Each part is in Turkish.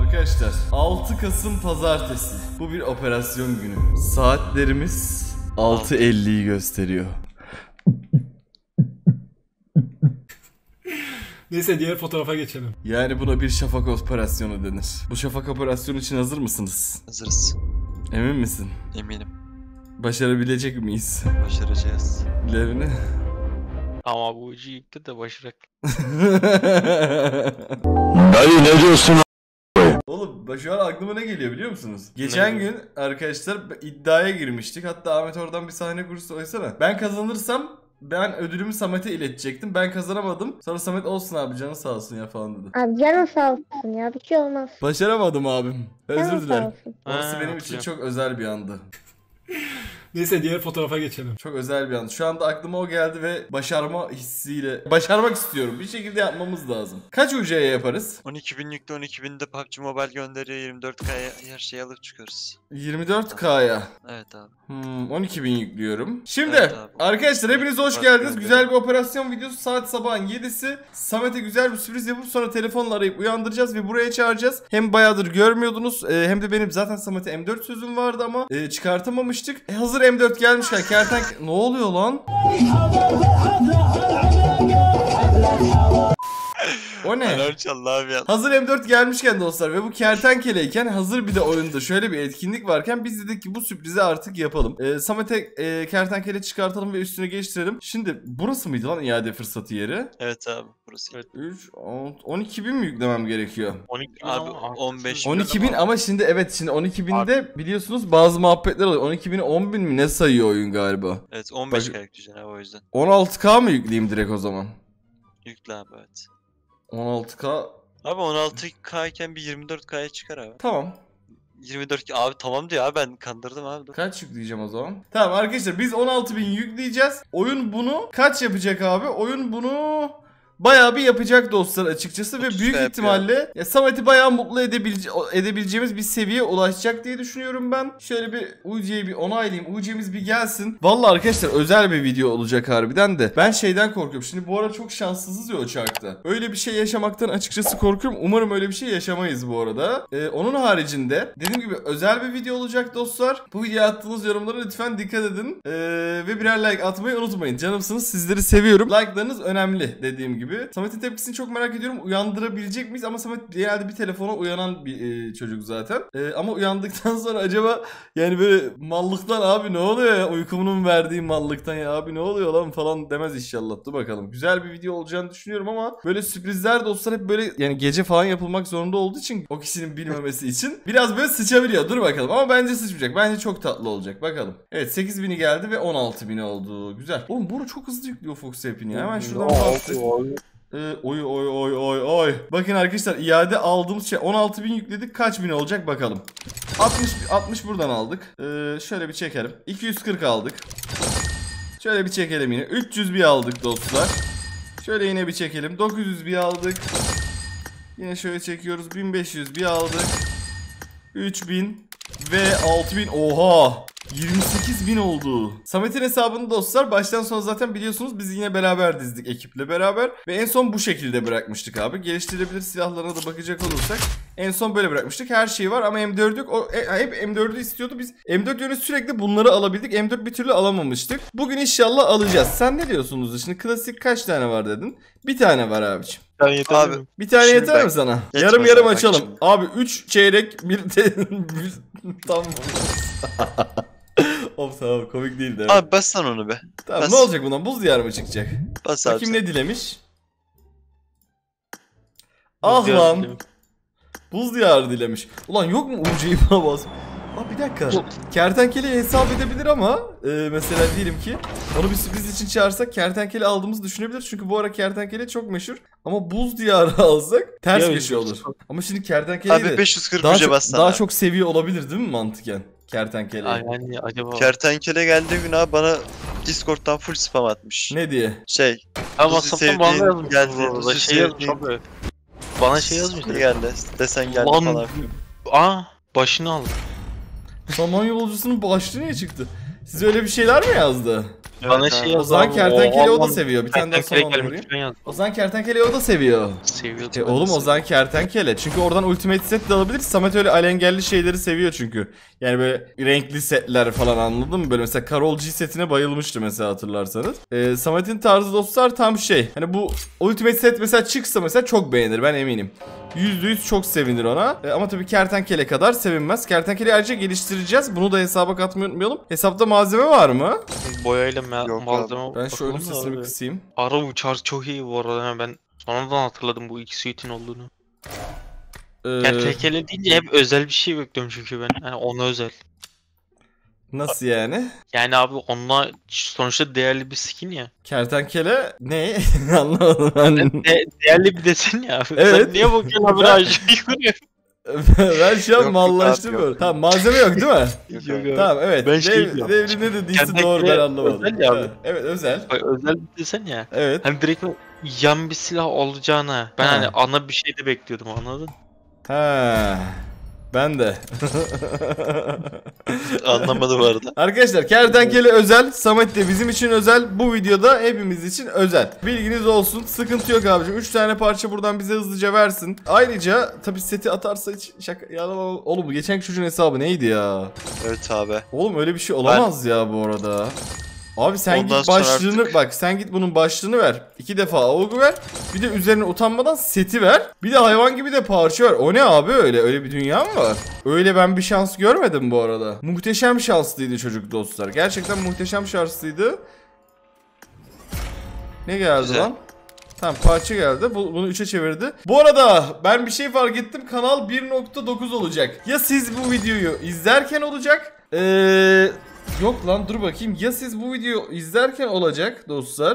Arkadaşlar 6 Kasım Pazartesi. Bu bir operasyon günü. Saatlerimiz 6:50'yi gösteriyor. Neyse diğer fotoğrafa geçelim. Yani buna bir şafak operasyonu denir. Bu şafak operasyonu için hazır mısınız? Hazırız. Emin misin? Eminim. Başarabilecek miyiz? Başaracağız. Lerini. Ama bu ucu yıktı da başarak. Dayı ne diyorsun? Oğlum şu an aklıma ne geliyor biliyor musunuz? Geçen gün arkadaşlar iddiaya girmiştik. Hatta Ahmet oradan bir sahne kurusu oysana. Ben kazanırsam ben ödülümü Samet'e iletecektim. Ben kazanamadım. Sonra Samet olsun abi canın sağ olsun ya falan dedi. Abi canın sağ olsun ya, bir şey olmaz. Başaramadım abim. Özür Canın dilerim. sağ olsun. Orası benim için çok özel bir andı. Neyse diğer fotoğrafa geçelim. Çok özel bir an. Şu anda aklıma o geldi ve başarma hissiyle başarmak istiyorum. Bir şekilde yapmamız lazım. Kaç UC'ye yaparız? 12.000 yükle 12.000'de PUBG Mobile gönderiyor, 24K'ya her şeyi alıp çıkıyoruz. 24K'ya. Evet abi. 12.000 yüklüyorum. Şimdi Evet abi. arkadaşlar hepiniz hoş Bak geldiniz. gönder. Güzel bir operasyon videosu. Saat sabahın 7'si. Samet'e güzel bir sürpriz yapıp sonra telefonla arayıp uyandıracağız ve buraya çağıracağız. Hem bayağıdır görmüyordunuz hem de benim zaten Samet'e M4 sözüm vardı ama çıkartamamıştık. Hazır M4 gelmişken ne oluyor lan? O ne? Alarm çaldı abi ya. Hazır M4 gelmişken dostlar ve bu kertenkeleyken hazır bir de oyunda şöyle bir etkinlik varken biz dedik ki bu sürprizi artık yapalım. Samet'e kertenkele çıkartalım ve üstüne geçtirelim. Şimdi burası mıydı lan iade fırsatı yeri? Evet abi burası. Evet. 3, 12.000 mi yüklemem gerekiyor? 12 Abi 15 12.000 ama şimdi evet şimdi 12.000'de biliyorsunuz bazı muhabbetler oluyor. 12.000'i 10.000 mi ne sayıyor oyun galiba? Evet 15 Bak- karakter abi o yüzden. 16K mı yükleyeyim direkt o zaman? Yükle abi evet. 16K Abi 16K iken bir 24K'ya çıkar abi. tamam. 24 abi tamam diyor abi ben kandırdım abi. Dur. Kaç yükleyeceğim o zaman? Tamam arkadaşlar biz 16.000 yükleyeceğiz. Oyun bunu kaç yapacak abi? Oyun bunu bayağı bir yapacak dostlar açıkçası ve 30 büyük yapıyor. ihtimalle ya Samet'i bayağı mutlu edebileceğimiz bir seviyeye ulaşacak diye düşünüyorum ben. Şöyle bir UC'yi bir onaylayayım. UC'miz bir gelsin. Vallahi arkadaşlar özel bir video olacak harbiden de. Ben şeyden korkuyorum. Şimdi bu ara çok şanssızız ya uçakta. Öyle bir şey yaşamaktan açıkçası korkuyorum. Umarım öyle bir şey yaşamayız bu arada. Onun haricinde dediğim gibi özel bir video olacak dostlar. Bu videoya attığınız yorumlara lütfen dikkat edin. Ve birer like atmayı unutmayın. Canımsınız, sizleri seviyorum. Like'larınız önemli dediğim gibi. Samet'in tepkisini çok merak ediyorum. Uyandırabilecek miyiz? Ama Samet genelde bir telefona uyanan bir çocuk zaten. Ama uyandıktan sonra acaba yani böyle mallıktan abi ne oluyor ya? Uykumunun verdiği mallıktan ya abi ne oluyor lan falan demez inşallah. Dur bakalım. Güzel bir video olacağını düşünüyorum ama böyle sürprizler dostlar hep böyle yani gece falan yapılmak zorunda olduğu için o kişinin bilmemesi için biraz böyle sıçabiliyor. Dur bakalım ama bence sıçmayacak. Bence çok tatlı olacak. Bakalım. Evet 8.000'i geldi ve 16.000 oldu. Güzel. Oğlum bunu çok hızlı yüklüyor Fox App'ini ya. Hemen şuradan baktık. Oy. Bakın arkadaşlar iade aldığımız şey 16.000 yükledik. Kaç bin olacak bakalım. 60 buradan aldık. Şöyle bir çekelim. 240 aldık. Şöyle bir çekelim yine. 300 bir aldık dostlar. Şöyle yine bir çekelim. 900 bir aldık. Yine şöyle çekiyoruz. 1500 bir aldık. 3000 ve 6000. Oha! 28.000 oldu. Samet'in hesabını dostlar baştan sona zaten biliyorsunuz biz yine beraber dizdik ekiple beraber. Ve en son bu şekilde bırakmıştık abi. Geliştirilebilir silahlarına da bakacak olursak en son böyle bırakmıştık. Her şey var ama M4 yok. Hep M4'ü istiyordu. Biz M4 yönü sürekli bunları alabildik. M4 bir türlü alamamıştık. Bugün inşallah alacağız. Sen ne diyorsunuz? Şimdi klasik kaç tane var dedin? Bir tane var abiciğim. Abi Bir tane Şimdi yeter bak, mi sana? yetmez Yarım yarım bak açalım. şimdi. Abi 3 çeyrek bir tamam. Tamam komik değildi. Evet. abi bas lan onu be. Tamam bas. ne olacak bundan? Buz diyarı mı çıkacak? Bas abi. Bakayım sen. ne dilemiş? Ah lan. Buz diyarı dilemiş. Ulan yok mu UC'yi bana bas? Aa bir dakika. Kertenkeleyi hesap edebilir ama mesela diyelim ki onu bir sürpriz için çağırsak kertenkele aldığımızı düşünebilir. Çünkü bu ara kertenkele çok meşhur. Ama buz diyarı alsak ters bir şey olur. Ama şimdi kertenkeleyi Abi de 540 daha, uca çok, bassana. daha çok seviye olabilir değil mi mantıken? Kertenkeleyi. Yani acaba. Kertenkele geldiği gün abi bana Discord'dan full spam atmış. Ne diye? Şey. Ama Buzi WhatsApp'tan bana sevdiğin yazmış. geldi, bu arada. Buzi Şey yazmış sevdiğin- abi. Bana şey yazmış. Geldi. Desen geldi Lan. falan. Başını aldı. Saman yolcusunun başlığı niye çıktı? Size öyle bir şeyler mi yazdı? Bana Evet, şey abi. yaz. Ozan abi, kertenkele o da Ozan seviyor. Bir tane daha kertenkele sonra onu gelmiş, vurayım. ben yazdım. Ozan kertenkele o da seviyor. Seviyordum. Oğlum Ozan kertenkele. Çünkü oradan ultimate set de alabilir. Samet öyle alengelli şeyleri seviyor çünkü. Yani böyle renkli setler falan, anladın mı? Böyle mesela Karol G setine bayılmıştı mesela, hatırlarsanız. Samet'in tarzı dostlar tam şey. Hani bu ultimate set mesela çıksa mesela çok beğenir, ben eminim. %100 çok sevinir ona. Ama tabii kertenkele kadar sevinmez. Kertenkeleyi ayrıca geliştireceğiz. Bunu da hesaba katmayı unutmayalım. Hesapta malzeme var mı? Boyayla Yok malzeme. Ben şu oyunun bakalım da sesini bir abi. kısayım. Ara uçar çok iyi bu arada. Yani ben sonradan hatırladım bu iki suite'in olduğunu. Kertenkele deyince hep özel bir şey bekliyorum çünkü ben. Yani ona özel. Nasıl yani? Yani abi onunla sonuçta değerli bir skin ya. Kertenkele ne? Anlamadım ben. Değerli bir desen ya abi. Evet. Sen niye bakıyorsun abi Ben- aşağı? Ben şu an Yok, mallaştım yok, böyle. yok. Tamam, malzeme yok değil mi? Yok Yok abi. abi. Tamam, evet. Ben şey diyorum. Devri ne dediyse Kertenkele doğru, ben anlamadım. özel ya abi. Evet, özel. Bak, özel bir desen ya. Evet. Hani direkt yan bir silah olacağına ben Ha. hani ana bir şey de bekliyordum, anladın? Ha. Ben de. Anlamadım bu arada. Arkadaşlar kertenkele özel, Samet de bizim için özel, bu videoda hepimiz için özel. Bilginiz olsun, sıkıntı yok abicim. 3 tane parça buradan bize hızlıca versin. Ayrıca tabii seti atarsa hiç şaka ya, oğlum bu geçenki çocuğun hesabı neydi ya? Evet abi. Oğlum öyle bir şey olamaz ya bu arada. Abi sen Ondan git sonra başlığını artık- bak, sen git bunun başlığını ver. 2 defa avgu ver. Bir de üzerine utanmadan seti ver. Bir de hayvan gibi de parça ver. O ne abi öyle? Öyle bir dünya mı var? Öyle ben bir şans görmedim bu arada. Muhteşem şanslıydı çocuk dostlar. Gerçekten muhteşem şanslıydı. Ne geldi Güzel. lan? Tamam, parça geldi. Bunu 3'e çevirdi. Bu arada ben bir şey fark ettim. Kanal 1.9 olacak. Ya siz bu videoyu izlerken olacak. Yok lan, dur bakayım. Ya siz bu videoyu izlerken olacak dostlar.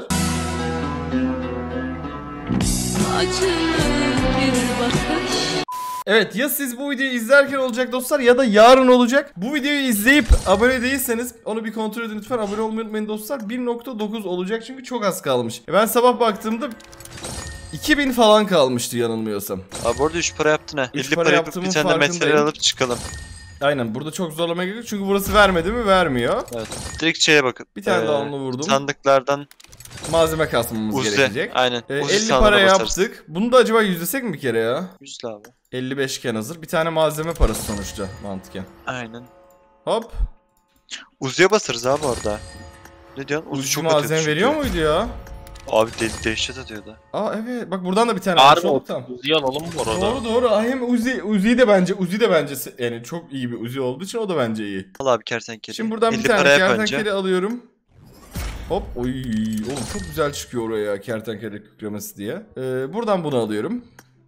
Evet, ya siz bu videoyu izlerken olacak dostlar ya da yarın olacak. Bu videoyu izleyip abone değilseniz onu bir kontrol edin lütfen. Abone olmayı unutmayın dostlar. 1.9 olacak çünkü çok az kalmış. Ben sabah baktığımda 2000 falan kalmıştı yanılmıyorsam. Abi orada 3 para yaptın ha. 3 50 para para yapıp yaptığımın bir tane de farkındayım. materyal alıp çıkalım. Aynen, burada çok zorlamaya gerek yok çünkü burası vermedi mi vermiyor. Evet. Direkt şeye bakın. Bir tane daha onu vurdum. Sandıklardan Malzeme kasmamız Uzi. gerekecek. Aynen. Uzi 50 sandığına para basarız. yaptık. Bunu da acaba yüzlesek mi bir kere ya? Yüzlü abi. 55 iken hazır. Bir tane malzeme parası sonuçta mantıken. Aynen. Hop. Uzi'ye basarız abi orada. Ne diyorsun? Uzi Uzi çok malzeme atıyor çünkü. veriyor muydu ya? Abi dehşet atıyordu. Aa evet. Bak buradan da bir tane Harbi almış olduk, tamam. Uzi'yi alalım bu arada. Doğru doğru. Ay, hem Uzi de bence yani çok iyi bir Uzi olduğu için o da bence iyi. Al abi kertenkele. Şimdi buradan 50 bir tane para yap kertenkele önce. alıyorum. Hop. Oy, oğlum çok güzel çıkıyor oraya kertenkele kükremesi diye. Buradan bunu alıyorum.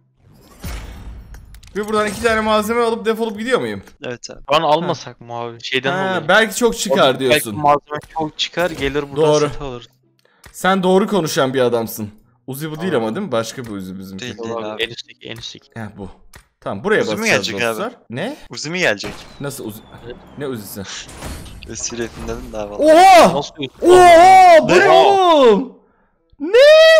Ve buradan 2 tane malzeme alıp defolup gidiyor muyum? Evet abi. Şu an almasak mı abi? Şeyden Ha, dolayı. belki çok çıkar Belki diyorsun. malzeme çok çıkar, gelir buradan Doğru. set alır. Sen doğru konuşan bir adamsın. Uzi bu değil Aa. ama değil mi? Başka bir Uzi bizimki. Değil. Abi, abi. en üstteki, en üstteki. Heh, bu. Tamam, buraya Uzi mi basacağız gelecek abi? dostlar. Ne? Uzi mi gelecek? Nasıl Uzi? Ne Uzi'si? Esir yapayım dedim daha valla. Oha! Nasıl Oha! Bu ne Ne? oğlum? Ne?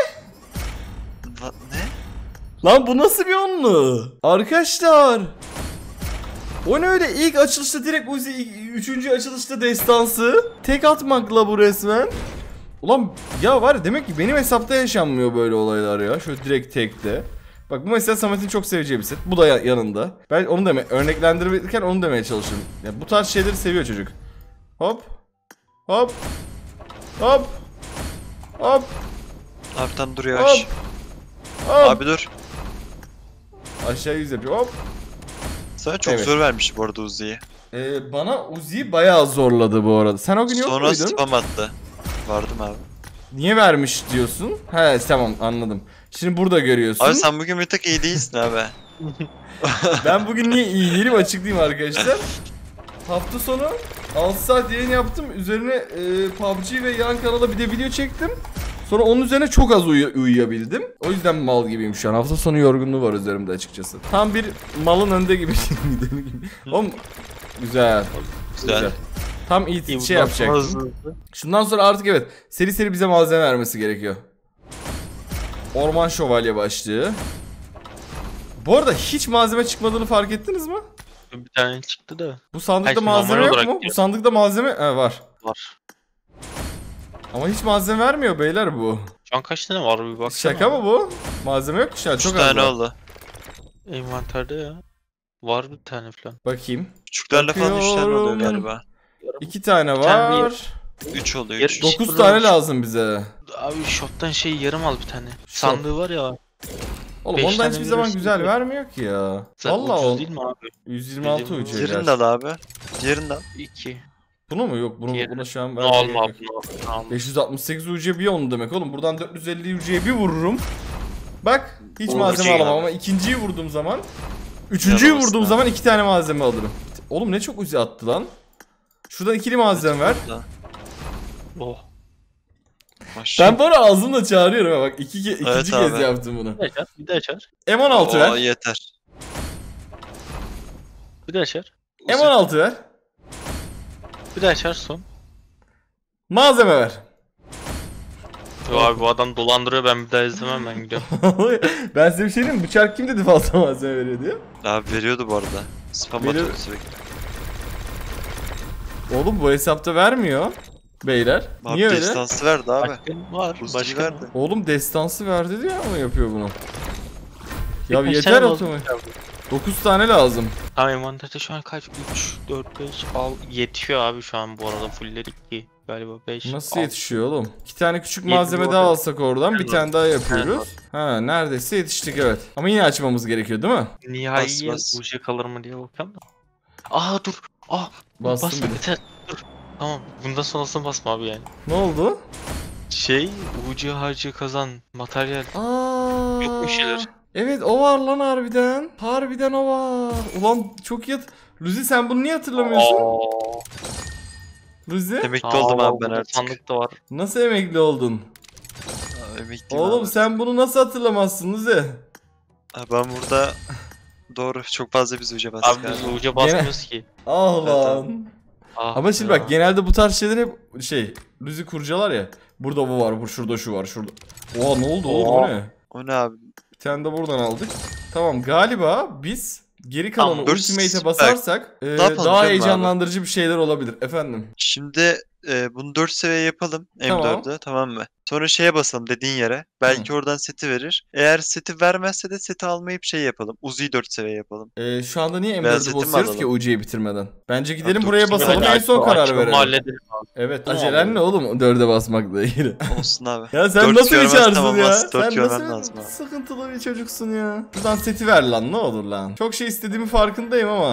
Lan bu nasıl bir onlu? Arkadaşlar. O ne öyle, ilk açılışta direkt Uzi, 3. açılışta destansı. Tek atmakla bu resmen. Ulan ya var ya, demek ki benim hesapta yaşanmıyor böyle olaylar ya. Şöyle direkt tekte. Bak bu mesela Samet'in çok seveceği bir set. Bu da yanında. Ben onu örneklendirirken onu demeye çalışıyorum. Ya bu tarz şeyleri seviyor çocuk. Hop. Hop. Hop. Hop. Abi tam duruyor. Hop. Hop. Hop. Abi dur. Aşağı yüz yapıyor. Hop. Sana çok Evet. zor vermiş bu arada Uzi'yi. Bana Uzi'yi bayağı zorladı bu arada. Sen o gün yok Sonra muydun? spam attı. Vardım abi. Niye vermiş diyorsun? He tamam, anladım. Şimdi burada görüyorsun. Abi sen bugün bir tek iyi değilsin abi. Ben bugün niye iyi değilim açıklayayım arkadaşlar. Hafta sonu 6 saat yayın yaptım. Üzerine PUBG ve yan kanala bir de video çektim. Sonra onun üzerine çok az uyuyabildim. O yüzden mal gibiyim şu an. Hafta sonu yorgunluğu var üzerimde açıkçası. Tam bir malın önünde gibi. Oğlum güzel. Güzel. Tam iyi şey yapacaktım. Şundan sonra artık evet, seri seri bize malzeme vermesi gerekiyor. Orman şövalye başlığı. Bu arada hiç malzeme çıkmadığını fark ettiniz mi? Bir tane çıktı da. Bu sandıkta Hayır, malzeme normal yok olarak mu? Bu diyor. sandıkta malzeme var. Var. Ama hiç malzeme vermiyor beyler bu. Şu an kaç tane var bir baksana. Şaka mı bu? Malzeme yok ki şu an, 3 çok az tane var. oldu. Envanterde ya. Var bir tane falan. Bakayım. Küçüklerle falan 3 tane oluyor Bakıyorum. galiba. 2 tane tane var. 3 oluyor. Yer- 3. 9 tane lazım bize. Abi shop'tan şey yarım al bir tane. Sandığı var ya. Oğlum 5 ondan tane hiçbir zaman verirsin güzel ki. vermiyor ki ya. Sen Vallahi ucuz o değil mi abi? 126 Bizim- ucu. Diğerini de al abi. Diğerini de al. 2. Bunu mu? Yok bunu Diğeri- buna şu an Bunu vermeye alma gerek yok. abi. Bunu alma. 568 UC bir onu demek oğlum. Buradan 450 UC'ye bir vururum. Bak hiç Oo, malzeme UC alamam abi. ama ikinciyi vurduğum zaman, üçüncüyü Yalamazsın vurduğum abi. zaman 2 tane malzeme alırım. Oğlum ne çok UC attı lan. Şuradan ikili malzeme ver. Oh. Maşallah. Ben bana ağzımla çağırıyorum ha, bak ikinci Evet kez abi. yaptım bunu. Bir de açar. Bir de açar. M16 Oo, ver. yeter. Bir de açar. M16 ver. Bir de açar son. Malzeme ver. Yo abi bu adam dolandırıyor, ben bir daha izlemem, ben gidiyorum. Ben size bir şey diyeyim mi? Bıçak kim dedi fazla malzeme veriyor diye. Abi veriyordu bu arada. Spam Veriyor. atıyordu sürekli. Oğlum bu hesapta vermiyor. Beyler. Abi Niye öyle? destansı verdi abi. Başka var. Uzi'yi Başka verdi. Oğlum destansı verdi diye mi yapıyor bunu? Ya Birkaç yeter tane otomatik. 9 tane lazım. Tamam envanterde şu an kaç? 3, 4, 5, 6 yetiyor abi şu an bu arada fullledik ki. Galiba 5, Nasıl yetişiyor oğlum? 2 tane küçük Yedi malzeme bu daha arada. alsak oradan bir tane daha yapıyoruz. Ha neredeyse yetiştik evet. Ama yine açmamız gerekiyor değil mi? Nihai Bas. uca kalır mı diye bakıyorum da. Aa dur. Bastım Basma bile. yeter. Dur. Tamam. Bundan sonrasını basma abi yani. Ne oldu? Şey, ucu harcı kazan materyal. Aa. Yok bir şeyler. Evet o var lan harbiden. Harbiden o var. Ulan çok iyi. Luzi sen bunu niye hatırlamıyorsun? Luzi Emekli oldum abi ben artık. Sandık da var. nasıl emekli oldun? Abi, emekliyim Oğlum abi. sen bunu nasıl hatırlamazsın Luzi? Abi ben burada doğru çok fazla biz uca Abi bastık biz abi. uca basmıyoruz ki. Ah Evet lan. Ah Ama şimdi ya. bak genelde bu tarz şeyler hep şey Luzi kurcalar ya. Burada bu var, şurada şu var, şurada. Oha ne oldu oğlum o ne? O ne abi? Bir tane de buradan aldık. Tamam galiba biz geri kalanı Tamam, dur, Ultimate'e bak, basarsak yapalım daha canım heyecanlandırıcı bir şeyler olabilir efendim. Şimdi bunu 4 seviye yapalım M4'ü tamam mı? Sonra şeye basalım dediğin yere. Belki oradan seti verir. Eğer seti vermezse de seti almayıp şey yapalım. Uzi'yi 4 seviye yapalım. Şu anda niye Beyaz M4'ü eti mi basıyoruz ki alalım? UC'yi bitirmeden? Bence gidelim Abi, buraya dokuz basalım seviye en son karar Açılımı verelim. halledelim abi. Evet Tamam acelen abi. ne oğlum 4'e basmakla ilgili. Olsun abi. Ya sen 4 nasıl görmezsem içersin ya? olmaz, 4 Sen görmem nasıl lazım abi. sıkıntılı bir çocuksun ya. Buradan seti ver lan ne olur lan. Çok şey istediğimi farkındayım ama.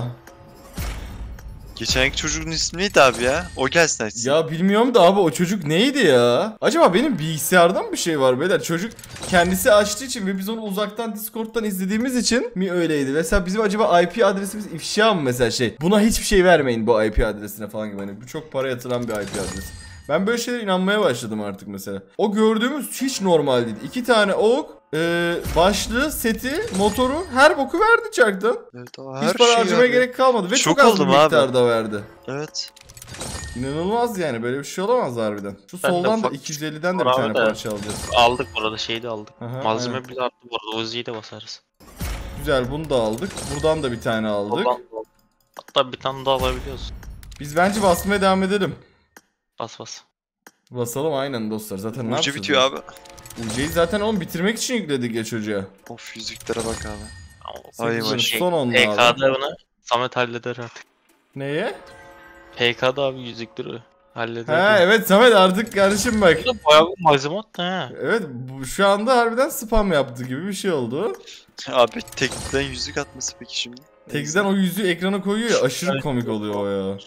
Geçenki çocuğun ismi neydi abi ya? O gelsin açsın. Ya bilmiyorum da abi o çocuk neydi ya? Acaba benim bilgisayardan bir şey var beyler. Çocuk kendisi açtığı için ve biz onu uzaktan Discord'dan izlediğimiz için mi öyleydi? Mesela bizim acaba IP adresimiz ifşa mı mesela şey? Buna hiçbir şey vermeyin bu IP adresine falan gibi. Hani bu çok para yatıran bir IP adresi. Ben böyle şeylere inanmaya başladım artık mesela. O gördüğümüz hiç normal değil. 2 tane ok, başlığı, seti, motoru her boku verdi çaktan. Evet, o Hiç her para şey harcamaya abi. gerek kalmadı ve Şok çok az bir oldum abi. miktarda verdi. Evet. İnanılmaz yani böyle bir şey olamaz harbiden. Şu Ben de soldan da ufak 250'den de bir var tane abi de. parça alacağız. Aldık burada, şeyi de aldık. Aha, Malzeme aynen. bile arttı bu arada. Uzi'yi de basarız. Güzel bunu da aldık. Buradan da bir tane aldık. Oradan da aldık. Hatta bir tane daha alabiliyoruz. Biz bence basmaya devam edelim. Bas bas. Basalım aynen dostlar. Zaten ne Ucu yapacağız? bitiyor abi. UC'yi zaten oğlum bitirmek için yükledik ya çocuğa. Of yüzüklere bak abi. Ama Ay Bizim maşallah. son onunla abi. PK'da bunu Samet halleder artık. Neye? PK'da abi yüzükleri halleder. Ha evet Samet artık kardeşim bak. Bu da bayağı bir malzeme attı ha. Evet şu anda harbiden spam yaptı gibi bir şey oldu. Abi tekten yüzük atması peki şimdi. Tekden o yüzüğü ekrana koyuyor ya aşırı komik oluyor o ya.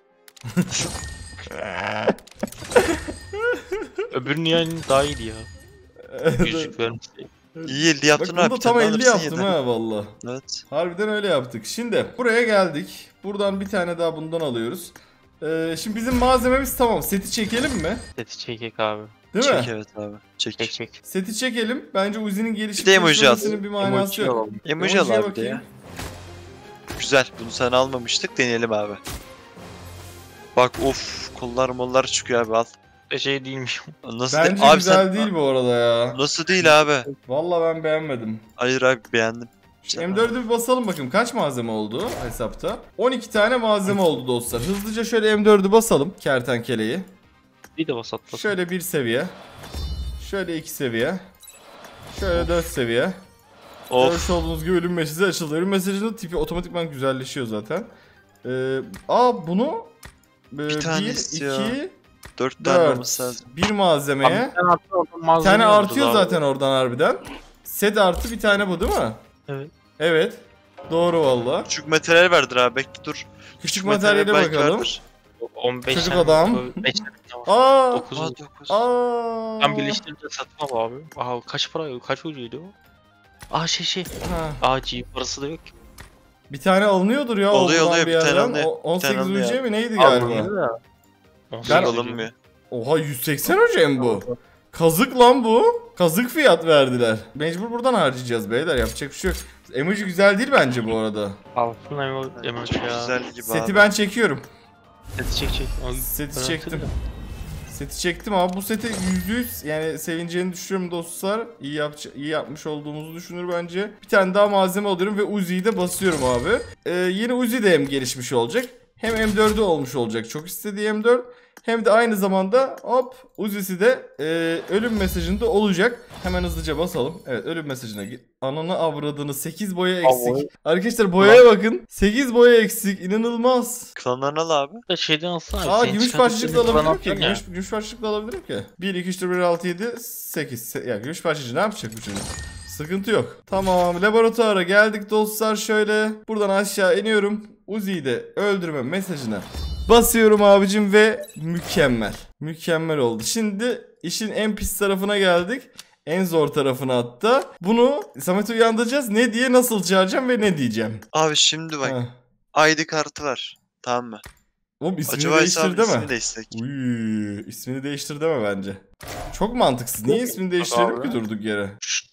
Öbürünün yani daha iyiydi ya. Yüzük vermişti. İyi 50 Bak yaptın bunu abi. da bir tam tane 50 alırsın yaptım yeter. ha valla. Evet. Harbiden öyle yaptık. Şimdi buraya geldik. Buradan bir tane daha bundan alıyoruz. Şimdi bizim malzememiz tamam. Seti çekelim mi? Seti çekek abi. Değil Çek mi? evet abi. Çek. Çek çek. Seti çekelim. Bence Uzi'nin gelişip Bir de emoji at. gelişmemesinin bir manası yok. alalım. Emoji al Emojiye abi de bakayım. ya. Güzel. Bunu sen almamıştık. Deneyelim abi. Bak of kollar mollar çıkıyor abi al. Şey değilmiş. Nasıl Bence abi güzel sen... değil bu arada ya. Nasıl değil abi? Valla ben beğenmedim. Hayır abi beğendim. M4'ü bir basalım bakayım. Kaç malzeme oldu hesapta? 12 tane malzeme oldu dostlar. Hızlıca şöyle M4'ü basalım. Kertenkeleyi. Vasatlayı da vasatlasın. Şöyle 1 seviye. Şöyle 2 seviye. Şöyle 4 seviye. Görmüş Of. olduğunuz gibi ölüm mesajı açıldı. Ölüm mesajının tipi otomatikman güzelleşiyor zaten. Bunu Bir tane 1, istiyor. 2, 4 tane 4. olması lazım. Bir malzemeye. Abi, bir tane artı oradan Bir malzeme tane alırız artıyor abi. zaten oradan harbiden. Set artı bir tane bu değil mi? Evet. Evet. Doğru valla. Küçük materyal vardır abi, bekle dur. Küçük materyale belki bakalım. vardır. 15 Çocuk tane, adam. 5 tane var. Aa! 9. Aa 9. Aa! Ben birleştirince satmam abi. Aha kaç para, kaç ucuydu o? Aa Ha. G parası da yok ki. Bir tane alınıyordur ya. Oluyor, oradan oluyor, bir bir tane yerden. alınıyor. 18 alınıyor. UC mi neydi galiba? Alınıyor da. Ben- 18 ucu. Alınmıyor. Oha 180 UC mi bu? Kazık lan bu. Kazık fiyat verdiler. Mecbur buradan harcayacağız beyler, yapacak bir şey yok. Emoji güzel değil bence bu arada. Altın emoji ya. Güzel gibi Seti abi. ben çekiyorum. Seti çek. Seti Ben çektim. hatırlıyorum. Seti çektim ama bu seti %100 yani sevineceğini düşünüyorum dostlar. İyi yapmış olduğumuzu düşünür bence. Bir tane daha malzeme alıyorum ve Uzi'yi de basıyorum abi. Yeni Uzi de hem gelişmiş olacak. Hem M4'ü olmuş olacak. Çok istediği M4. Hem de aynı zamanda hop Uzi'si de ölüm mesajında olacak. Hemen hızlıca basalım. Evet, ölüm mesajına git. Ananı avradını, 8 boya eksik. Arkadaşlar boyaya bakın. 8 boya eksik. İnanılmaz. Klanlarını al abi. Da şeyden alsana. Aa, senin gümüş çıkarttığın parçacık da falan alabilirim ki. alacaksın ya. Gümüş parçacık da alabilirim ki. 1, 2, 3, 4, 1, 6, 7, 8. Ya gümüş parçacık ne yapacak bu çocuk? Sıkıntı yok. Tamam, laboratuvara geldik dostlar, şöyle. Buradan aşağı iniyorum. Uzi'yi de öldürme mesajına basıyorum abicim ve mükemmel. Mükemmel oldu. Şimdi işin en pis tarafına geldik. En zor tarafına hatta. Bunu Samet'i uyandıracağız. Ne diye, nasıl çağıracağım ve ne diyeceğim. Abi şimdi bak. Heh. ID kartı var. Tamam mı? Oğlum ismini Acaba değiştir hesabın deme. ismini değiştirsek. Uy, ismini değiştir deme bence. Çok mantıksız. Niye ismini değiştirelim abi. ki durduk yere?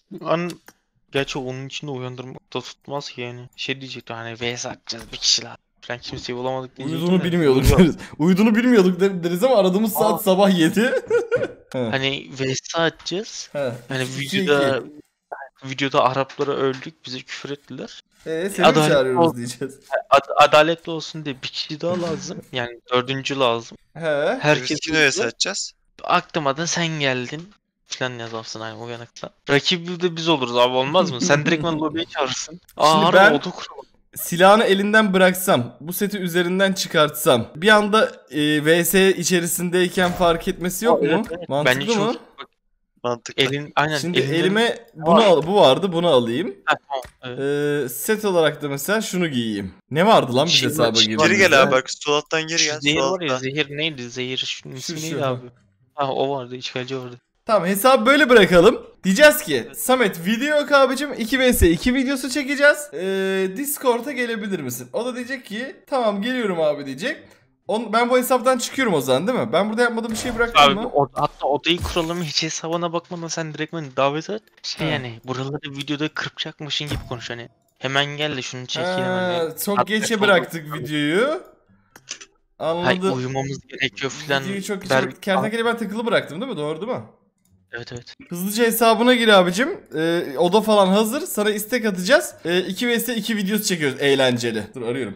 Gerçi onun içinde uyandırmak da tutmaz ki yani. Şey diyecekti hani VS atacağız bir kişi lazım. Ben kimseyi bulamadık diyecekti. Uyuduğunu de. bilmiyorduk deriz. Uyuduğunu bilmiyorduk deriz ama aradığımız saat sabah 7. Hani VS atacağız. Hani İki, videoda Araplara öldük, bize küfür ettiler. seni mi Adalet çağırıyoruz olsun. diyeceğiz. Adaletli olsun diye bir kişi daha lazım. Yani 4. lazım. He. Herkes Biz kinoya satacağız. aklıma da sen geldin falan yazarsın hani uyanıkla. Rakibi de biz oluruz abi, olmaz mı? Sen direktman lobiye çağırırsın. Harbi ben- oldu kuralım. Silahını elinden bıraksam, bu seti üzerinden çıkartsam, bir anda VS içerisindeyken fark etmesi yok mu? Evet, evet. Mantıklı Bence mı? çok Mantıklı. aynen Şimdi elinden- elime bu vardı, bunu alayım. Ha, tamam, evet. Set olarak da mesela şunu giyeyim. Ne vardı lan biz Şey- hesaba şey- girdiğimizde? Geri gel abi bak, sol alttan geri Şu gel. zehir Sol var ya, alttan. zehir neydi? Zehir şunun ismi Şu, neydi ha. abi? Ha, o vardı, işgalci vardı. Tamam, hesabı böyle bırakalım. Diyeceğiz ki Samet video yok abicim, 2 vs 2 videosu çekeceğiz. Discord'a gelebilir misin? O da diyecek ki tamam geliyorum abi diyecek. Ben bu hesaptan çıkıyorum o zaman değil mi? Ben burada yapmadığım bir şey bıraktım Abi mı? hatta odayı kuralım, hiç hesabına bakmadan sen direktmen davet et. Ha. Yani buraları videoda kırpacakmışın gibi konuş hani. Hemen gel de şunu çek hemen. Ha, çok Hatta geçe çok- bıraktık videoyu. Hayır, Anladım. uyumamız gerekiyor falan. Videoyu çok geçe Der- bıraktık. Kertenkele ben takılı bıraktım değil mi? Doğru değil mi? Evet evet. Hızlıca hesabına gir abicim. Oda falan hazır. Sana istek atacağız. 2 vs 2 videosu çekiyoruz. Eğlenceli. Dur arıyorum.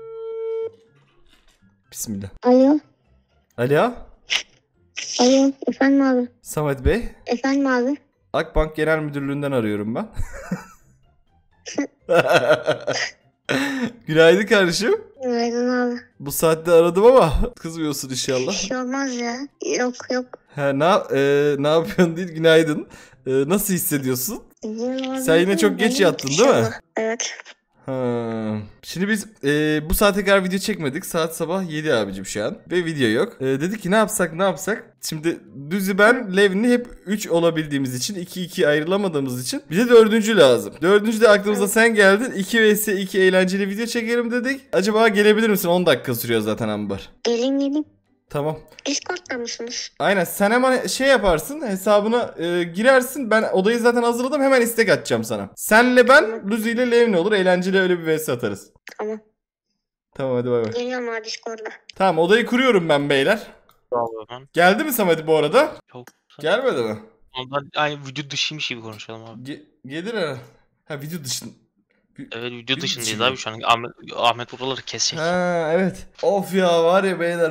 Bismillah. Alo. Alo. Alo. Efendim abi. Samet Bey. Efendim abi. Akbank Genel Müdürlüğü'nden arıyorum ben. Günaydın kardeşim. Günaydın abi. Bu saatte aradım ama kızmıyorsun Bir inşallah. şey olmaz ya. Yok yok. Ne yapıyorsun değil, günaydın. Nasıl hissediyorsun? İzin var Sen yine mı? çok geç Benim yattın değil mi? inşallah. Evet. Ha. Şimdi biz bu saate kadar video çekmedik. Saat sabah 7 abicim şu an. Ve video yok. Dedik ki ne yapsak? Şimdi Düzü ben Levni hep 3 olabildiğimiz için 2-2 ayrılamadığımız için bize 4. lazım. 4. de aklımıza sen geldin. 2 vs 2 eğlenceli video çekelim dedik. Acaba gelebilir misin? 10 dakika sürüyor zaten ambar. Gelin. Tamam. Discord'da mısınız? Aynen, sen hemen şey yaparsın, hesabına girersin. Ben odayı zaten hazırladım, hemen istek atacağım sana. Senle ben, Luzi ile Levni olur, eğlenceli öyle bir vs atarız. Tamam. Tamam hadi bay bay. Geliyorum abi Discord'da. Tamam, odayı kuruyorum ben beyler. Abi. Geldi mi Samet bu arada? Çok. Gelmedi mi? Ondan aynı video dışıymış gibi konuşalım abi. Gelir herhalde. Ha, video dışında. Evet, video Video dışındayız dışı abi şu an. Ahmet buraları kesecek. Ha evet. Of ya, var ya beyler,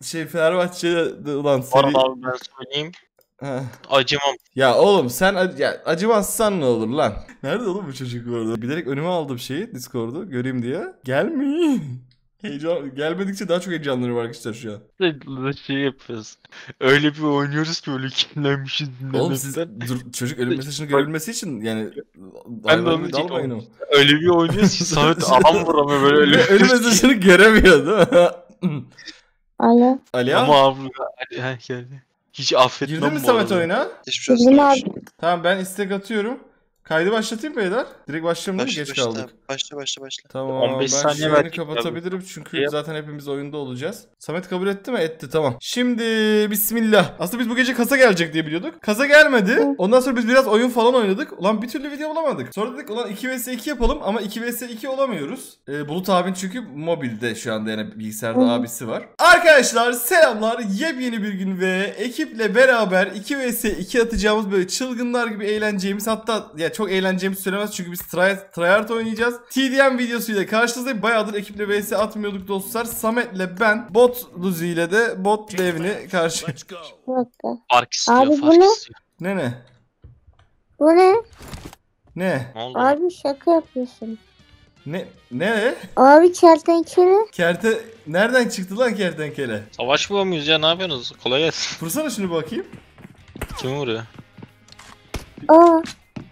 Fenerbahçe'de ulan Bu arada seri... abi ben söyleyeyim. Heh. Acımam. Ya oğlum sen acımazsan ne olur lan? Nerede oğlum bu çocuk bu arada? Bilerek önüme aldım şeyi Discord'u göreyim diye. Gelmiyor. Heyecan gelmedikçe daha çok heyecanlanıyorum arkadaşlar şu an. Şey yapıyoruz. Öyle bir oynuyoruz ki öyle kinlenmişiz. Oğlum siz çocuk ölüm mesajını görebilmesi için yani Ben de onu gibi dalmayın o. Öyle bir oynuyoruz ki Samet adam vuramıyor böyle öyle. Ölüm mesajını göremiyor değil mi? Alo. Ali Ama abi. abi geldi. Hiç affetmem Girdin mi bu Samet arada. oyuna? Hiçbir şey Bizim abi. olsun. Tamam ben istek atıyorum. Kaydı başlatayım mı beyler? Direkt başlayalım değil mi? Geç kaldık. Başla. Tamam 15 ben saniye şu yayını verdik kapatabilirim çünkü Yap. zaten hepimiz oyunda olacağız. Samet kabul etti mi? Etti tamam. Şimdi bismillah. Aslında biz bu gece kasa gelecek diye biliyorduk. Kasa gelmedi. Ondan sonra biz biraz oyun falan oynadık. Ulan bir türlü video bulamadık. Sonra dedik ulan 2 vs 2 yapalım ama 2 vs 2 olamıyoruz. Bulut abin çünkü mobilde şu anda yani bilgisayarda abisi var. Arkadaşlar selamlar. Yepyeni bir gün ve ekiple beraber 2 vs 2 atacağımız böyle çılgınlar gibi eğleneceğimiz hatta ya çok eğleneceğimiz söylemez çünkü biz tryhard oynayacağız. TDM videosuyla karşınızdayım. Bayağıdır ekiple vs atmıyorduk dostlar. Samet'le ben, Bot Luzi ile de Bot Dev'ini karşı. Bir dakika. Fark istiyor Abi bu fark ne? istiyor. Ne? Bu ne? Ne? Ne oldu? Abi şaka yapıyorsun. Ne? Abi kertenkele. Nereden çıktı lan kertenkele? Savaşmıyor muyuz ya ne yapıyorsunuz? Kolay gelsin. Vursana şunu bakayım. Kim vuruyor? Aa.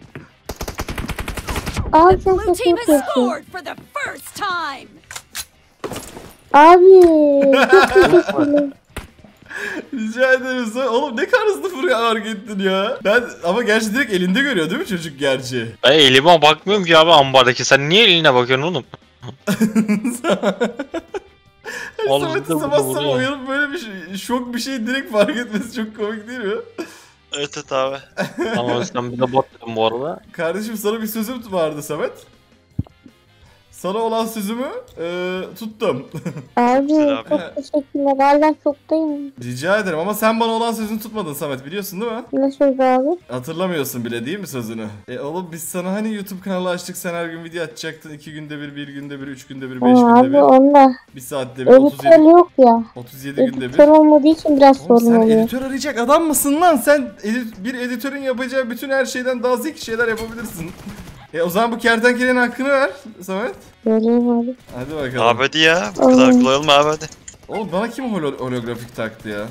Abi sen Blue şaka team has yapıyorsun. scored for the first time. Abi. Çok teşekkürler. Rica ederim. Oğlum ne kadar hızlı hareket ettin ya. Ama gerçi direkt elinde görüyor değil mi çocuk gerçi? Ben elime bakmıyorum ki abi ambardaki. Sen niye eline bakıyorsun oğlum? Vallahi Samet'in de sabah vuruyor. sabah uyanıp böyle bir şey, şok bir şey direkt fark etmesi çok komik değil mi? Evet abi. Tamam sen bir de bot dedim bu arada. Kardeşim sana bir sözüm vardı Samet. Sana olan sözümü tuttum. Abi Güzel abi. çok teşekkürler. Hala şoktayım. Rica ederim ama sen bana olan sözünü tutmadın Samet biliyorsun değil mi? Nasıl abi? Hatırlamıyorsun bile değil mi sözünü? Oğlum biz sana hani YouTube kanalı açtık sen her gün video açacaktın 2 günde bir, 1 günde bir, 3 günde bir, 5 günde Abi bir, onda 1 saatte bir, editör 37, yok ya. 37 günde bir. Editör olmadığı için biraz Oğlum sorun sen oluyor. editör arayacak adam mısın lan? Sen bir editörün yapacağı bütün her şeyden daha zeki şeyler yapabilirsin. O zaman bu kertenkelenin hakkını ver Samet. Söyleyeyim abi. Hadi bakalım. Abi hadi ya. Bu kadar kolay olma abi hadi. Oğlum bana kim holografik taktı ya?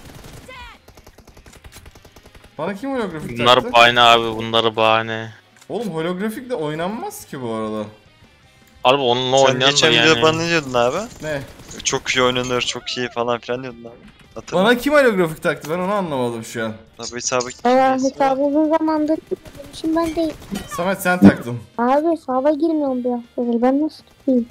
Bana kim holografik taktı? Bunlar bahane abi bunları bahane. Oğlum holografikle oynanmaz ki bu arada. Harbi onunla Sen oynayan da geçen videoda bana yani. ne diyordun abi? Ne? Çok iyi oynanır, çok iyi falan filan diyordun abi. Hatırla. Bana kim holografik taktı? Ben onu anlamadım şu an. Abi hesabı Valla hesabı uzun zamandır tutmamışım ben de. Samet sen taktın. Abi hesaba girmiyorum bir haftadır. Ben nasıl tutayım?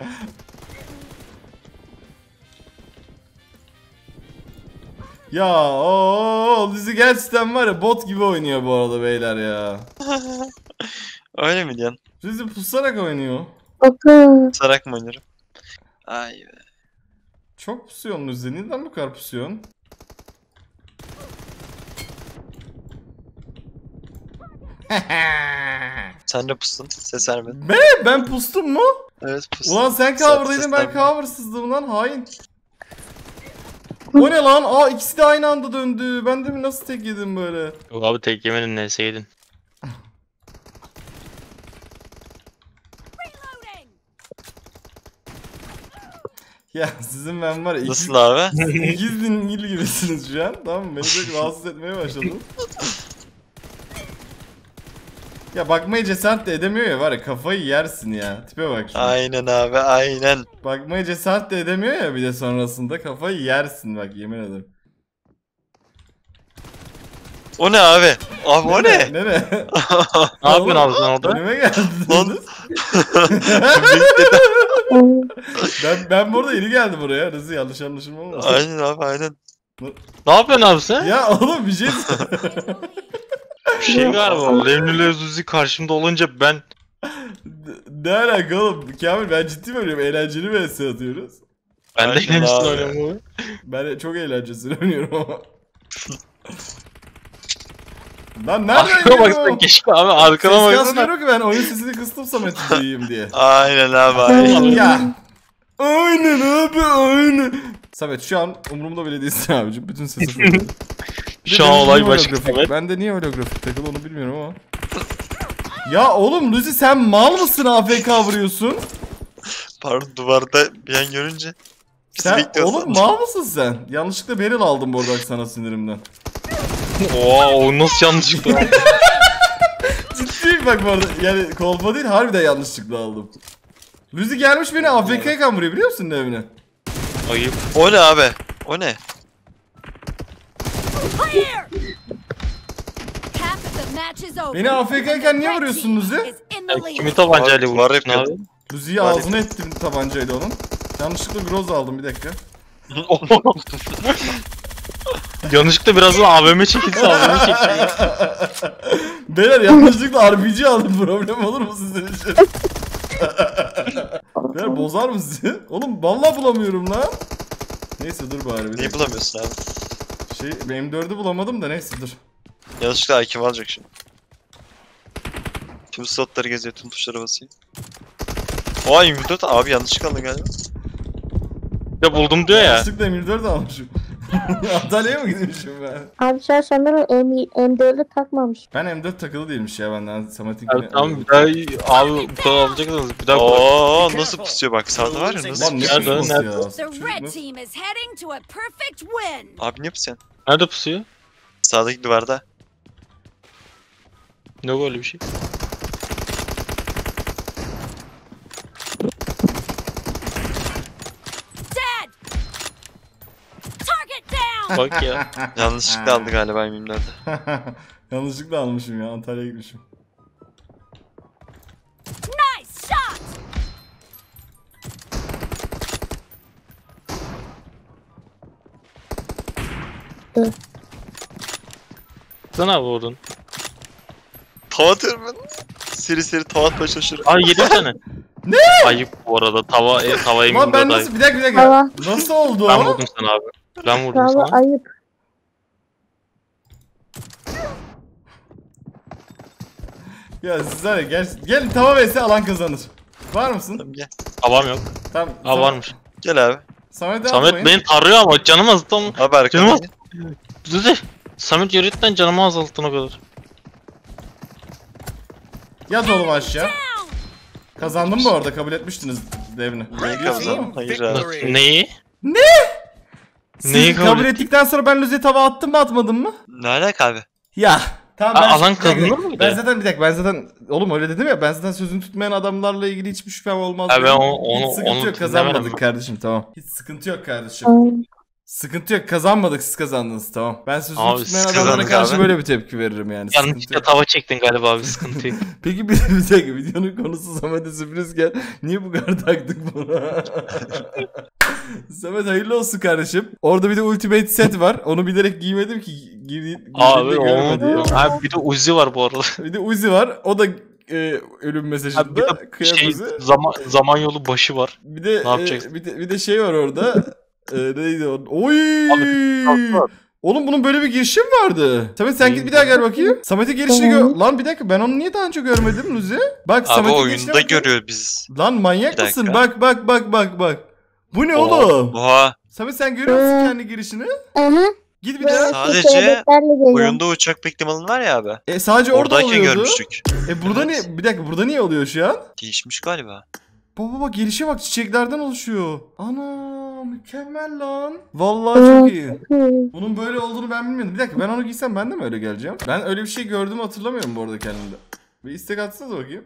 Ya o Lizzy gerçekten var ya bot gibi oynuyor bu arada beyler ya. Öyle mi diyorsun? Lizzy pusarak oynuyor. Bakın. Sarak mı oynarım? Ay be. Çok pusuyorsun Lizzy. Neden bu kadar pusuyorsun? Sen de pustun. Ses vermedin. Ben pustum mu? Evet pustun. Ulan sen cover'daydın ben cover'sızdım lan hain. O ne lan? Aa ikisi de aynı anda döndü. Ben de mi nasıl tek yedim böyle? Yok abi tek yemedin neyse yedin. Reloading. Ya sizin ben var ya Nasıl abi? ikiz dingil gibisiniz şu an. Tamam mı? Beni çok rahatsız etmeye başladın. Ya bakmaya cesaret de edemiyor ya var ya kafayı yersin ya. Tipe bak şuna. Aynen abi aynen. Bakmaya cesaret de edemiyor ya bir de sonrasında kafayı yersin bak yemin ederim. O ne abi? Abi o ne? Ne? Ne yapıyorsun abi sen orada? Önüme geldin. Lan. ben bu arada yeni geldim oraya. Nasıl yanlış anlaşılma olmasın. Aynen abi aynen. Ne yapıyorsun abi sen? Ya oğlum bir şey Bir şey galiba. Levnüle Zuzi karşımda olunca ben... Ne alaka oğlum? Kamil ben ciddi oynuyorum. Eğlenceli bir vs atıyoruz. Ben de Aynen gençsin abi. oynuyorum. Ben çok eğlencesini oynuyorum ama. Lan nereden Arkana baksana geliyor? keşke abi arkana Ses baksana. kasmıyorum ki ben oyun sesini kıstım Samet'i duyayım diye. Aynen abi aynen. Ya. Aynen abi aynen. Samet şu an umurumda bile değilsin abicim. Bütün sesi fırladı. Şu an olay başka Samet. Ben de niye holografik takılı onu bilmiyorum ama. Ya oğlum Luzi sen mal mısın AFK vuruyorsun? Pardon, duvarda bir an görünce. Bizi Sen bekliyorsun. oğlum mal mısın sen? Yanlışlıkla barrel aldım bu arada sana sinirimden. Oha o nasıl yanlışlıkla? Ciddiyim bak bu arada. Yani kolpa değil harbiden yanlışlıkla aldım. Luzi gelmiş beni AFK'yken vuruyor biliyor musun evine? Ayıp. O ne abi? O ne? Clear! Half of the match is over. Beni AFK'yken niye Red vuruyorsun team Luzi? is in the lead. Kimi tabancayla Var vurmuşsun yapıyordum. abi? Luzi'yi Var ağzına ettim tabancayla onun. Yanlışlıkla groz aldım bir dakika. Yanlışlıkla birazdan AVM çekilse AVM çekilse. Beyler yanlışlıkla RPG aldım, problem olur mu sizin için? Beyler bozar mı sizi? Oğlum vallahi bulamıyorum lan. Neyse dur bari bir Neyi dakika. bulamıyorsun abi? M4'ü bulamadım da neyse dur. Yanlışlıkla hakim alacak şimdi. Tüm slotları geziyor, tüm tuşlara basıyor. Oha 24 abi yanlışlıkla aldın galiba. Ya buldum diyor ya. Yanlışlıkla M24 almışım. Antalya'ya mı gitmişim ben? Abi sen sanırım M4'ü takmamış. Ben M4 takılı değilmiş ya benden Samet'inkini. Abi tamam bir daha abi bu kadar alacaksınız bir daha koy. Oo nasıl pusuyor bak, sağda var ya nasıl Lan ne pusuyor. Nerede, pusması nerede? ya? The Çocuk red nasıl- team is heading to a perfect win. Abi niye pusuyorsun? Nerede pusuyor? Sağdaki duvarda. Yok öyle bir şey. Dead. Target down. Bak ya. Yanlışlıkla aldı galiba 24'de. Yanlışlıkla almışım ya, Antalya'ya gitmişim. Nice shot. Sen abi vurdun. Tava atıyorum ben. Seri seri tava atmaya çalışıyorum. Abi 7 tane. Ne? Ayıp bu arada tava Lan emin ben de nasıl, bir dakika. Tamam. Nasıl oldu Ben o? vurdum sana abi. Ben vurdum Valla sana. ayıp. Ya siz var ya gel tava vs alan kazanır. Var mısın? Tamam gel. Havam yok. Tamam. Ha varmış. Gel abi. Samet Samet beni tarıyor ama canım azalttı ama. Abi arkadan Canım gel. Düzü. Samet yürütten canımı azalttın o kadar. Yat oğlum aşağı. Down. Kazandım bu arada, kabul etmiştiniz devini. Neyi kazandın? Hayır abi. Neyi? Siz Neyi kabul kabul ettikten sonra ben Luzi'ye tava attım mı atmadım mı? Ne alaka abi? Ya. Tamam ben Alan bir dakika. kazanır mı bir Ben de? zaten bir dakika, ben zaten oğlum öyle dedim ya, ben zaten sözünü tutmayan adamlarla ilgili hiçbir şüphem olmaz. Ha, ben dedim. onu- Hiç sıkıntı onu yok, kazanmadık dinlemedim. kardeşim, tamam. Hiç sıkıntı yok kardeşim. Ay, Sıkıntı yok, kazanmadık, siz kazandınız, tamam. Ben sözünü Abi, tutmayan siz adamlara kazandık karşı abi. böyle bir tepki veririm yani. Sıkıntı Yanlışlıkla yok. tava çektin galiba abi sıkıntı yok. Peki bir dakika, videonun konusu Samet'e sürprizken niye bu kadar taktık buna? Samet hayırlı olsun kardeşim. Orada bir de ultimate set var. Onu bilerek giymedim ki Abi görme diye. Abi bir de Uzi var bu arada. Bir de Uzi var. O da ölüm mesajında. Abi bir de Kıyak şey Uzi. zaman yolu başı var. Bir de Ne yapacaksın? bir de şey var orada. Neydi o? Oy! Abi, Oğlum bunun böyle bir girişi mi vardı? Samet sen git Neyim bir daha gel bakayım. Samet'in girişini gör. Lan bir dakika, ben onu niye daha önce görmedim Luzi? Bak Abi Samet'in girişine oyunda bakayım. görüyor biz. Lan manyak Bir mısın? dakika. Bak. Bu ne oğlum? Oha. Samet sen görüyor musun kendi girişini? aha. Git bir daha. Sadece Kelebeklerle geliyor. Oyunda uçak bekleme alanı var ya abi. Sadece orada Oradayken oluyordu. görmüştük. Burada niye? Bir dakika, burada niye oluyor şu an? Değişmiş galiba. Baba girişe bak, çiçeklerden oluşuyor. Ana mükemmel lan. Vallahi çok iyi. Bunun böyle olduğunu ben bilmiyordum. Bir dakika, ben onu giysem ben de mi öyle geleceğim? Ben öyle bir şey gördüğümü hatırlamıyorum bu arada kendimde. Bir istek atsanıza bakayım.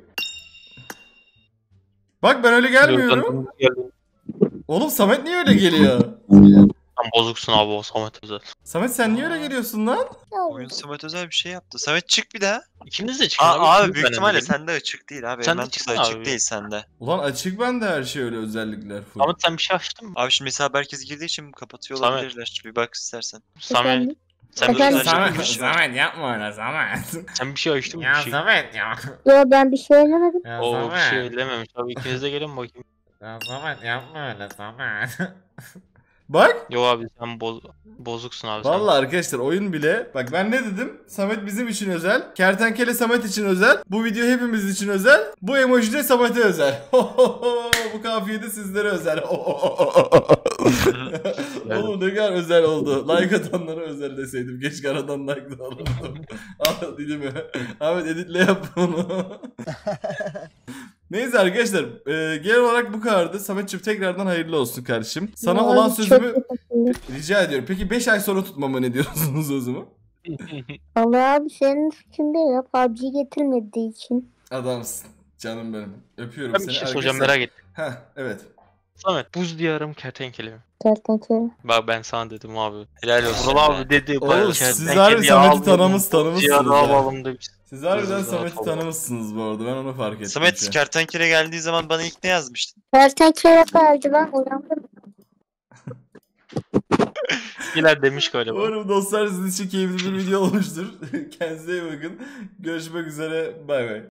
Bak ben öyle gelmiyorum. Oğlum Samet niye öyle geliyor? Sen bozuksun abi o Samet Özel. Samet sen niye öyle geliyorsun lan? Oyun Samet özel bir şey yaptı. Samet çık bir daha. İkiniz de çıkın Abi ikiniz büyük ben ihtimalle eminim. sende açık değil abi. Sen de Hemen çıksana açık abi. değil sende. Ulan açık bende her şey, öyle özellikler full. Samet sen bir şey açtın mı? Abi şimdi mesela herkes girdiği için kapatıyor Samet. olabilirler. Bir bak istersen. Samet. Sen bir şey Efendim? açtın mı? Samet. Samet yapma öyle Samet. Sen bir şey açtın mı? Bir şey. Samet ya. Yo ben bir şey elemedim. Ya Oo bir şey ellememiş. Abi ikiniz de gelin bakayım. Ya Samet yapma öyle Samet. Bak. Yo abi sen bozuksun abi sen. Vallahi arkadaşlar oyun bile. Bak ben ne dedim? Samet bizim için özel. Kertenkele Samet için özel. Bu video hepimiz için özel. Bu emoji de Samet'e özel. Bu kafiye de sizlere özel. Oğlum ne kadar özel oldu. Like atanlara özel deseydim. Keşke aradan like da alırdım. Al dilimi. Ahmet editle yap bunu. Neyse arkadaşlar. Genel olarak bu kadardı. Samet'ciğim tekrardan hayırlı olsun kardeşim. Sana Ya, olan çok sözümü teşekkürler. rica ediyorum. Peki 5 ay sonra tutmama ne diyorsunuz o zaman? Allah abi senin suçun değil ya. PUBG getirmediği için. Adamsın. Canım benim. Öpüyorum Ben seni. bir şey soracağım, Arkadaşlar- merak ettim. Heh, evet. Samet, buz diyarım kertenkele mi? Kertenkele. Bak ben sana dedim abi. Helal olsun. Vural abi dedi. Oğlum siz harbi Samet'i tanımışsınız ya. Siz harbiden Buz Samet'i diyarı tanımışsınız bu arada. Ben onu fark ettim. Samet şu an. kertenkele geldiği zaman bana ilk ne yazmıştın? Kertenkele geldi ben uyandım. İler demiş galiba. Umarım dostlar sizin için keyifli bir video olmuştur. Kendinize iyi bakın. Görüşmek üzere. Bay bay.